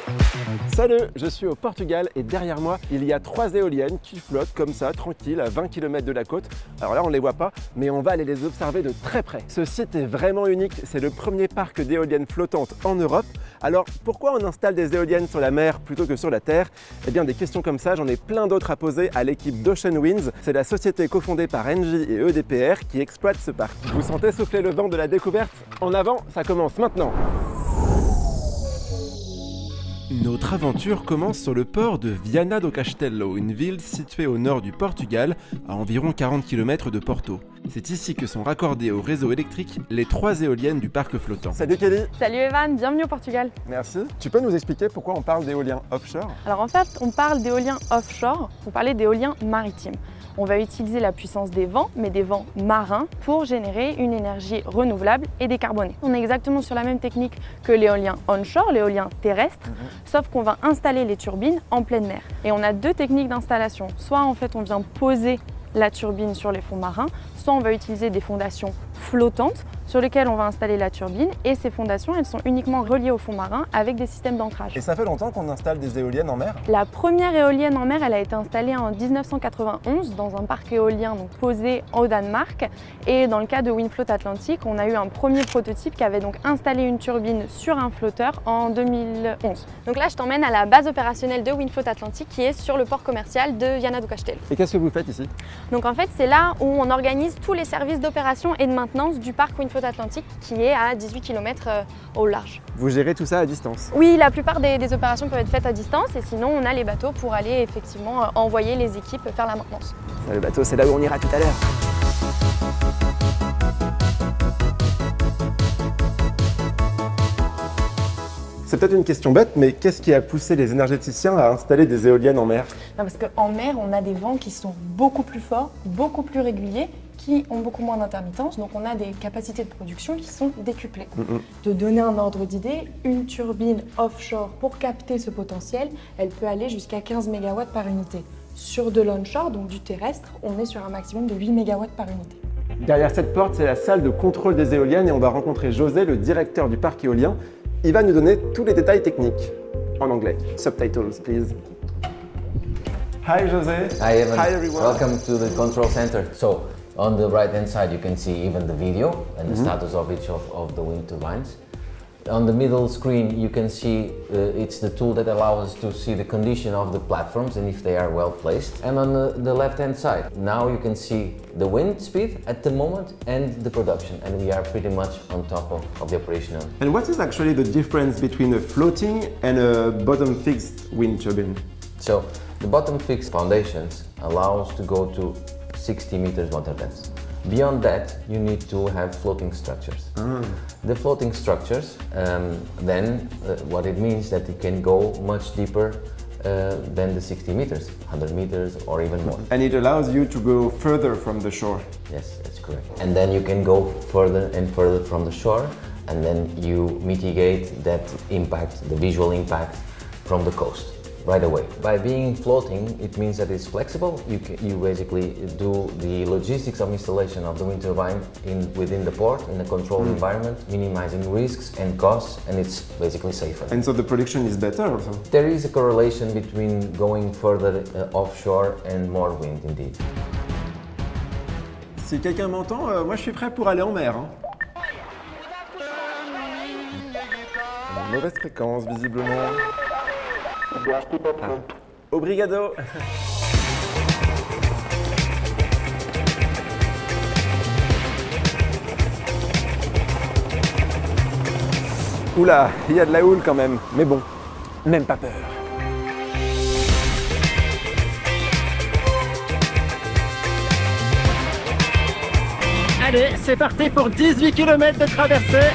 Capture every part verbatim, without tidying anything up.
Salut, je suis au Portugal et derrière moi, il y a trois éoliennes qui flottent comme ça, tranquilles, à vingt kilomètres de la côte. Alors là, on ne les voit pas, mais on va aller les observer de très près. Ce site est vraiment unique, c'est le premier parc d'éoliennes flottantes en Europe. Alors pourquoi on installe des éoliennes sur la mer plutôt que sur la terre? Eh bien des questions comme ça, j'en ai plein d'autres à poser à l'équipe d'Ocean Winds. C'est la société cofondée par Engie et E D P R qui exploite ce parc. Vous sentez souffler le vent de la découverte? En avant, ça commence maintenant. Notre aventure commence sur le port de Viana do Castelo, une ville située au nord du Portugal, à environ quarante kilomètres de Porto. C'est ici que sont raccordées au réseau électrique les trois éoliennes du parc flottant. Salut Kelly. Salut Evan, bienvenue au Portugal. Merci. Tu peux nous expliquer pourquoi on parle d'éolien offshore? Alors en fait, on parle d'éolien offshore pour parler d'éolien maritime. On va utiliser la puissance des vents, mais des vents marins, pour générer une énergie renouvelable et décarbonée. On est exactement sur la même technique que l'éolien onshore, l'éolien terrestre, mmh. sauf qu'on va installer les turbines en pleine mer. Et on a deux techniques d'installation. Soit en fait on vient poser la turbine sur les fonds marins, soit on va utiliser des fondations flottantes sur lesquelles on va installer la turbine, et ces fondations elles sont uniquement reliées au fond marin avec des systèmes d'ancrage. Et ça fait longtemps qu'on installe des éoliennes en mer? La première éolienne en mer elle a été installée en mille neuf cent quatre-vingt-onze dans un parc éolien donc posé au Danemark, et dans le cas de Windfloat Atlantic on a eu un premier prototype qui avait donc installé une turbine sur un flotteur en deux mille onze. Donc là je t'emmène à la base opérationnelle de Windfloat Atlantic qui est sur le port commercial de Viana do Castelo. Et qu'est-ce que vous faites ici? Donc en fait c'est là où on organise tous les services d'opération et de maintenance du parc Windfloat Atlantic qui est à dix-huit kilomètres au large. Vous gérez tout ça à distance? Oui, la plupart des, des opérations peuvent être faites à distance, et sinon on a les bateaux pour aller effectivement envoyer les équipes faire la maintenance. Le bateau, c'est là où on ira tout à l'heure. C'est peut-être une question bête, mais qu'est-ce qui a poussé les énergéticiens à installer des éoliennes en mer? Non, parce qu'en mer, on a des vents qui sont beaucoup plus forts, beaucoup plus réguliers, qui ont beaucoup moins d'intermittence, donc on a des capacités de production qui sont décuplées. Mm-hmm. De donner un ordre d'idée, une turbine offshore, pour capter ce potentiel, elle peut aller jusqu'à quinze mégawatts par unité. Sur de l'onshore, donc du terrestre, on est sur un maximum de huit mégawatts par unité. Derrière cette porte, c'est la salle de contrôle des éoliennes et on va rencontrer José, le directeur du parc éolien. Il va nous donner tous les détails techniques en anglais. Subtitles, please. Hi, José. Hi, Evan. Hi, everyone. Welcome to the control center. So, on the right-hand side, you can see even the video and the mm-hmm. status of each of, of the wind turbines. On the middle screen, you can see uh, it's the tool that allows us to see the condition of the platforms and if they are well placed. And on the, the left-hand side, now you can see the wind speed at the moment and the production, and we are pretty much on top of, of the operational. And what is actually the difference between a floating and a bottom-fixed wind turbine? So, the bottom-fixed foundations allow us to go to sixty meters water depth. Beyond that, you need to have floating structures. Ah. The floating structures, um, then uh, what it means that it can go much deeper uh, than the sixty meters, one hundred meters or even more. And it allows you to go further from the shore. Yes, that's correct. And then you can go further and further from the shore, and then you mitigate that impact, the visual impact from the coast. Right away. By being floating, it means that it's flexible. You, can, you basically do the logistics of installation of the wind turbine in, within the port, in a controlled mm. environment, minimizing risks and costs, and it's basically safer. And so the production is better also? There is a correlation between going further uh, offshore and more wind, indeed. Si quelqu'un m'entend, euh, moi je suis prêt pour aller en mer. Hein. Mauvaise fréquence, visiblement. Ah. Obrigado. Oula, il y a de la houle quand même, mais bon, même pas peur. Allez, c'est parti pour dix-huit kilomètres de traversée.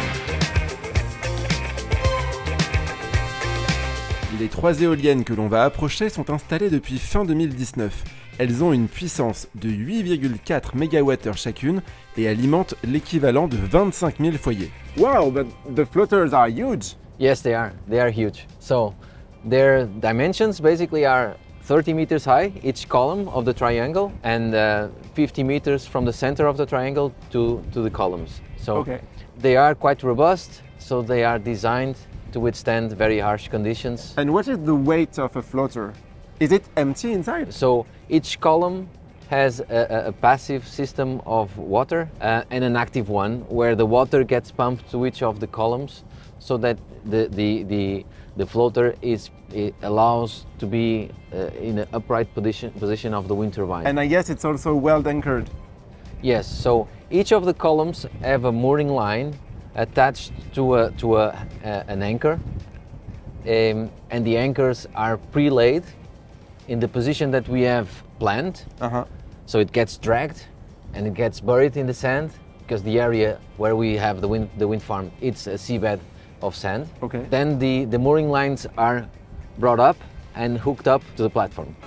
Les trois éoliennes que l'on va approcher sont installées depuis fin deux mille dix-neuf. Elles ont une puissance de huit virgule quatre mégawattheures chacune et alimentent l'équivalent de vingt-cinq mille foyers. Wow, but the floaters are huge! Yes, they are. They are huge. So, their dimensions basically are thirty meters high, each column of the triangle, and uh, fifty meters from the center of the triangle to, to the columns. So, okay. They are quite robust, so they are designed to withstand very harsh conditions. And what is the weight of a floater? Is it empty inside? So each column has a, a passive system of water uh, and an active one where the water gets pumped to each of the columns so that the, the, the, the floater is, it allows to be uh, in an upright position, position of the wind turbine. And I guess it's also well anchored. Yes, so each of the columns have a mooring line attached to, a, to a, a, an anchor, um, and the anchors are pre-laid in the position that we have planned. Uh-huh. So it gets dragged and it gets buried in the sand because the area where we have the wind, the wind farm, it's a seabed of sand. Okay. Then the, the mooring lines are brought up and hooked up to the platform.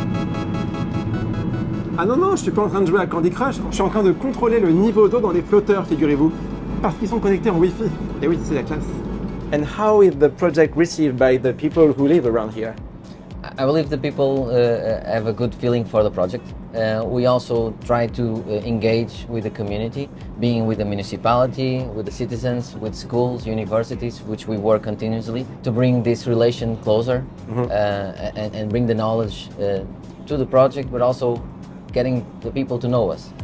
Ah non, non, je suis pas en train de jouer à Candy Crush, je suis en train de contrôler le niveau d'eau dans les flotteurs, figurez-vous, parce qu'ils sont connectés en Wi-Fi. Et oui, c'est la classe. And how is the project received by the people who live around here? I believe the people uh, have a good feeling for the project. Uh, we also try to uh, engage with the community, being with the municipality, with the citizens, with schools, universities, which we work continuously to bring this relation closer mm-hmm. uh, and, and bring the knowledge uh, to the project, but also getting the people to know us.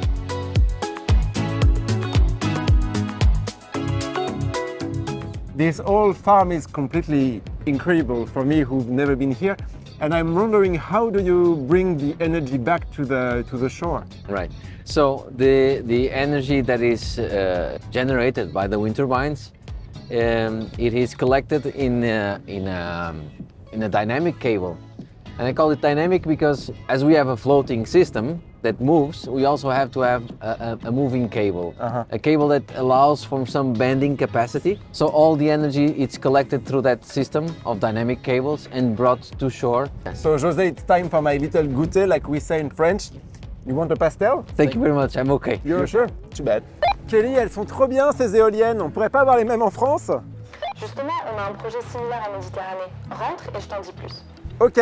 This whole farm is completely incredible for me who've never been here, and I'm wondering how do you bring the energy back to the to the shore? Right. So the the energy that is uh, generated by the wind turbines, um, it is collected in a, in a, in a dynamic cable, and I call it dynamic because as we have a floating system that moves, we also have to have a, a, a moving cable, uh-huh. a cable that allows for some bending capacity. So all the energy is collected through that system of dynamic cables and brought to shore. So José, it's time for my little goûter, like we say in French. You want a pastel? Thank you very much, I'm okay. You're sure? Too bad. Kelly, elles sont trop bien ces éoliennes, on pourrait pas avoir les mêmes en France? Justement, on a un projet similaire à Méditerranée. Rentre et je t'en dis plus. Ok.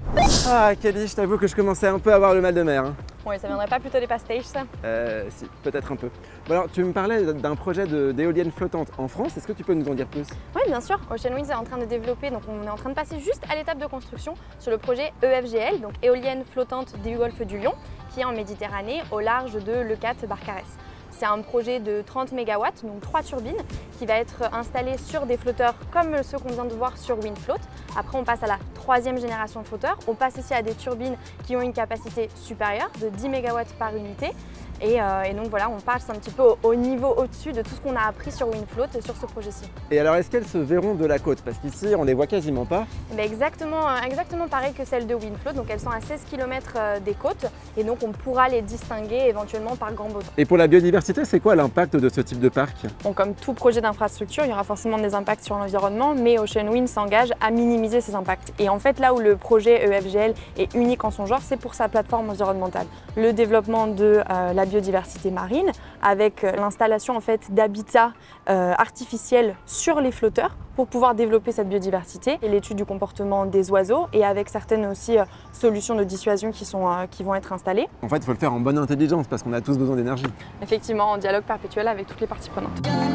Ah Kelly, je t'avoue que je commençais un peu à avoir le mal de mer. Hein. Oui, ça viendrait pas plutôt des pastéis, ça? Euh, si, peut-être un peu. Bon alors, tu me parlais d'un projet d'éoliennes flottantes en France, est-ce que tu peux nous en dire plus? Oui, bien sûr. Ocean Winds est en train de développer, donc on est en train de passer juste à l'étape de construction sur le projet E F G L, donc éolienne flottante du golfe du Lion, qui est en Méditerranée, au large de Leucate-Barcarès. C'est un projet de trente mégawatts, donc trois turbines, qui va être installé sur des flotteurs comme ceux qu'on vient de voir sur WindFloat. Après, on passe à la troisième génération de flotteurs. On passe aussi à des turbines qui ont une capacité supérieure de dix mégawatts par unité. Et, euh, et donc voilà, on passe un petit peu au, au niveau au-dessus de tout ce qu'on a appris sur WindFloat sur ce projet-ci. Et alors, est-ce qu'elles se verront de la côte? Parce qu'ici, on les voit quasiment pas. Et bien exactement, exactement pareil que celles de WindFloat. Donc elles sont à seize kilomètres des côtes. Et donc on pourra les distinguer éventuellement par grand beau temps. Et pour la biodiversité, c'est quoi l'impact de ce type de parc? Bon, comme tout projet d'infrastructure, il y aura forcément des impacts sur l'environnement, mais Ocean Winds s'engage à minimiser ces impacts. Et en fait, là où le projet E F G L est unique en son genre, c'est pour sa plateforme environnementale. Le développement de euh, la biodiversité marine, avec l'installation en fait d'habitats euh, artificiels sur les flotteurs pour pouvoir développer cette biodiversité, et l'étude du comportement des oiseaux, et avec certaines aussi euh, solutions de dissuasion qui, sont, euh, qui vont être installées. En fait, il faut le faire en bonne intelligence parce qu'on a tous besoin d'énergie. Effectivement, en dialogue perpétuel avec toutes les parties prenantes.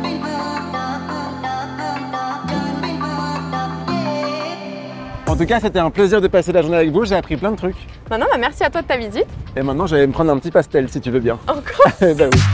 En tout cas, c'était un plaisir de passer la journée avec vous, j'ai appris plein de trucs. Maintenant, bah, merci à toi de ta visite. Et maintenant, j'allais me prendre un petit pastel si tu veux bien. Encore? Ben oui.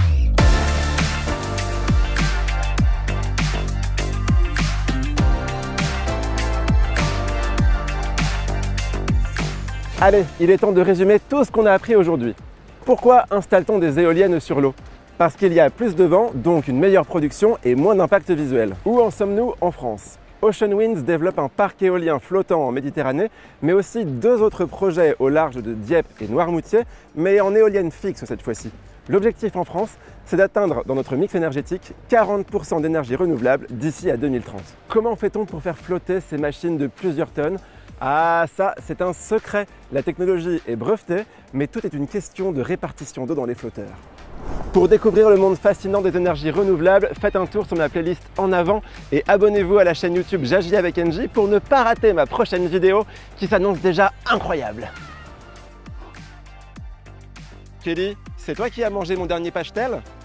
Allez, il est temps de résumer tout ce qu'on a appris aujourd'hui. Pourquoi installe-t-on des éoliennes sur l'eau? Parce qu'il y a plus de vent, donc une meilleure production et moins d'impact visuel. Où en sommes-nous en France? Ocean Winds développe un parc éolien flottant en Méditerranée, mais aussi deux autres projets au large de Dieppe et Noirmoutier, mais en éolienne fixe cette fois-ci. L'objectif en France, c'est d'atteindre dans notre mix énergétique quarante pour cent d'énergie renouvelable d'ici à deux mille trente. Comment fait-on pour faire flotter ces machines de plusieurs tonnes? Ah ça, c'est un secret. La technologie est brevetée, mais tout est une question de répartition d'eau dans les flotteurs. Pour découvrir le monde fascinant des énergies renouvelables, faites un tour sur ma playlist En Avant et abonnez-vous à la chaîne YouTube J'agis avec Engie pour ne pas rater ma prochaine vidéo qui s'annonce déjà incroyable. Kelly, c'est toi qui as mangé mon dernier pastel?